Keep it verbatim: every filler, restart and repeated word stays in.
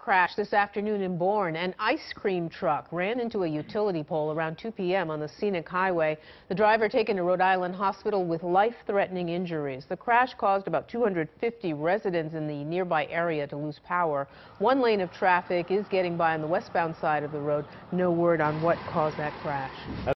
crash this afternoon in Bourne. An ice cream truck ran into a utility pole around two p m on the scenic highway. The driver taken to Rhode Island Hospital with life-threatening injuries. The crash caused about two hundred fifty residents in the nearby area to lose power. One lane of traffic is getting by on the westbound side of the road. No word on what caused that crash.